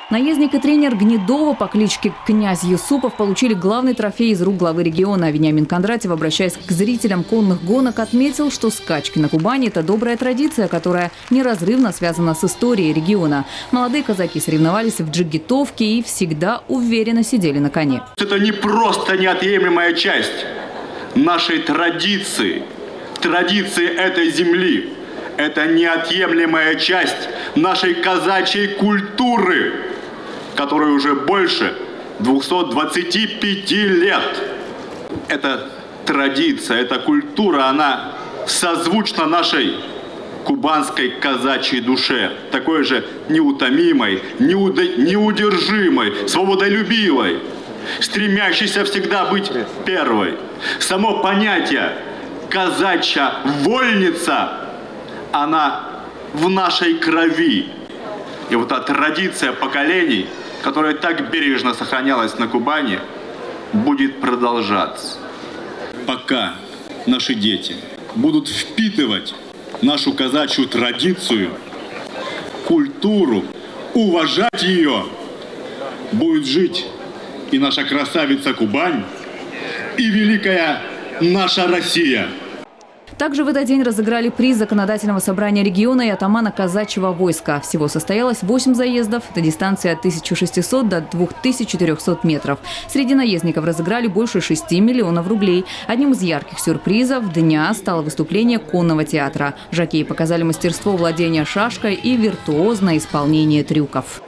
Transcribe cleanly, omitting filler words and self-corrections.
Наездник и тренер Гнедова по кличке Князь Юсупов получили главный трофей из рук главы региона. Вениамин Кондратьев, обращаясь к зрителям конных гонок, отметил, что скачки на Кубани – это добрая традиция, которая неразрывно связана с историей региона. Молодые казаки соревновались в джигитовке и всегда уверенно сидели на коне. Это не просто неотъемлемая часть нашей традиции этой земли. Это неотъемлемая часть нашей казачьей культуры, которой уже больше 225 лет. Эта традиция, эта культура, она созвучна нашей кубанской казачьей душе, такой же неутомимой, неудержимой, свободолюбивой, стремящейся всегда быть первой. Само понятие «казачья вольница» она в нашей крови. И вот эта традиция поколений, которая так бережно сохранялась на Кубани, будет продолжаться. Пока наши дети будут впитывать нашу казачью традицию, культуру, уважать ее, будет жить и наша красавица Кубань, и великая наша Россия. Также в этот день разыграли приз законодательного собрания региона и атамана казачьего войска. Всего состоялось 8 заездов. Это дистанция от 1600 до 2400 метров. Среди наездников разыграли больше 6 миллионов рублей. Одним из ярких сюрпризов дня стало выступление конного театра. Жокеи показали мастерство владения шашкой и виртуозное исполнение трюков.